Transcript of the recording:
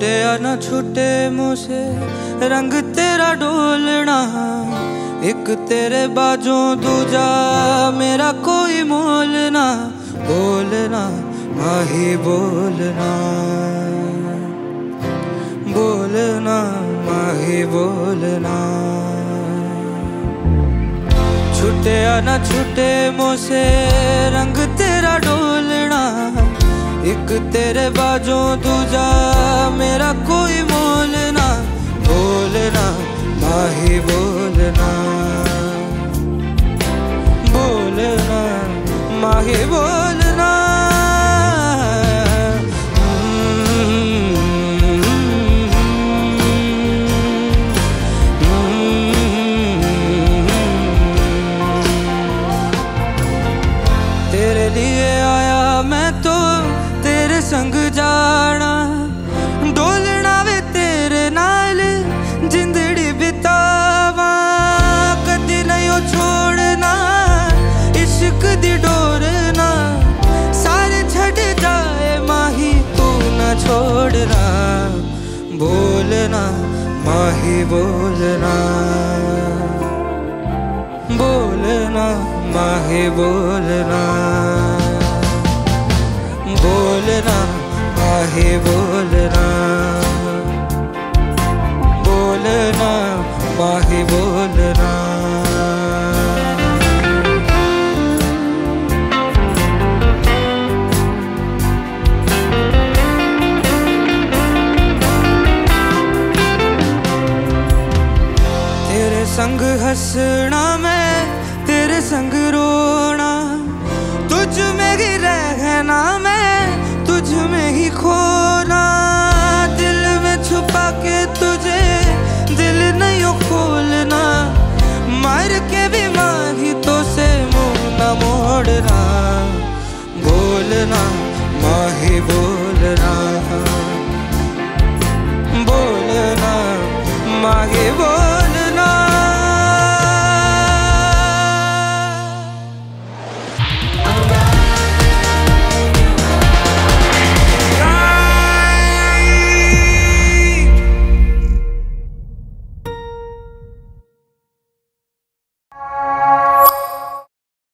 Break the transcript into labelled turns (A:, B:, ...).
A: छूटे या न छूटे मुँह से रंग तेरा डोलना, एक तेरे बाजों दूजा मेरा कोई मोल ना। बोलना माही बोलना, बोलना माही बोलना। छूटे या न छूटे मुँह से रंग तेरा डोलना, एक तेरे बाजों दूजा मेरा कोई मोल ना। बोलना माही बोलना, बोलना माही बोलना। तेरे लिए आया मैं तो तेरे संग जाना, डोलना वे तेरे नाल जिंदड़ी बितावा। कदी नहीं छोड़ना इश्क दी डोरना, सारे छड़ जाए माही तू न छोड़ना। बोलना माही बोलना, बोलना माही बोलना, बोलना माही बोलना, बोलना माही बोलना। तेरे संग हंसना मैं तेरे संग रोना, तुझ में ही रहना मैं तुझ में ही खोना। दिल में छुपा के तुझे दिल नहीं खोलना, मर के भी माही तो से मुँह न मोड़ना। बोलना माही बोलना,